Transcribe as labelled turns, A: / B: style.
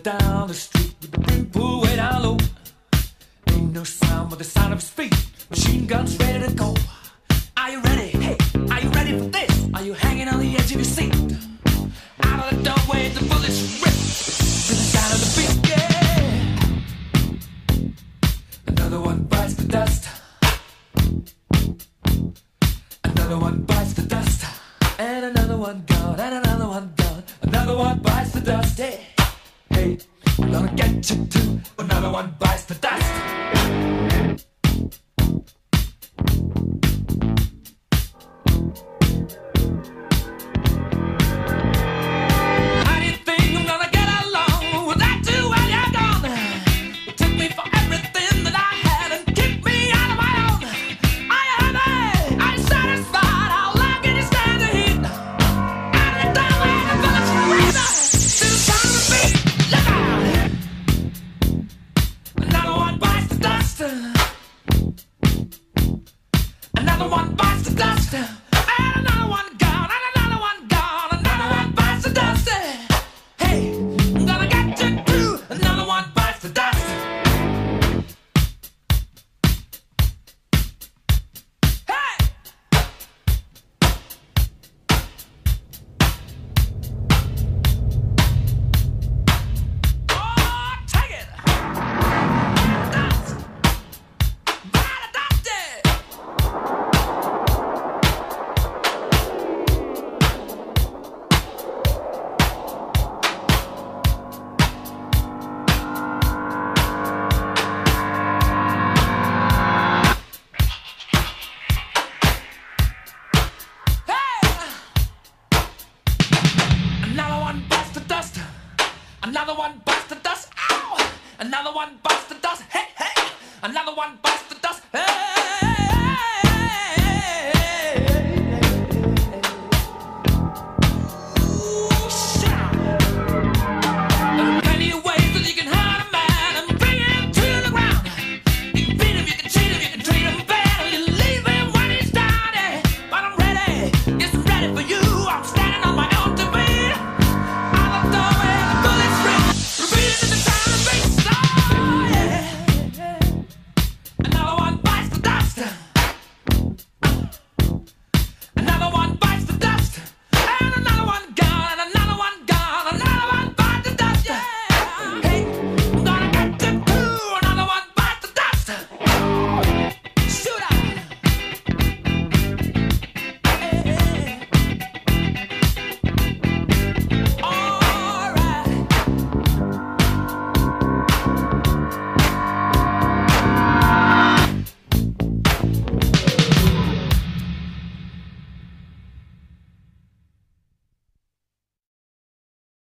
A: down the street with the big pool way down low. Ain't no sound but the sound of speed. Machine guns ready to go. Are you ready? Hey, are you ready for this? Are you hanging on the edge of your seat? Out of the doorway, the bullets rip to the sound of the beat. Yeah. Another one bites the dust. Another one bites the dust. And another one gone. And another one gone. Another one bites the dust. Hey, hey, I'm gonna get you too. Another one bites the dust. Another one bites the dust, and another one gone, and another one gone, another one bites the dust. Hey, I'm gonna get you too. Another one bites the dust. Hey! Oh, take it! Dust! Bite the dust! Another one bites the dust. Another one bites the dust. Ow! Another one bites the dust. Hey, hey! Another one